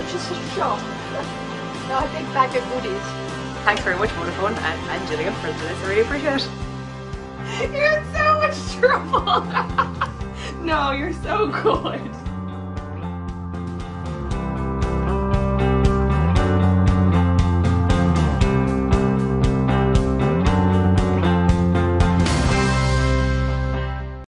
just a shop. Not a big bag of goodies. Thanks very much, Vodafone and Gilligan, for this. I really appreciate it. You're in so much trouble. No, you're so good.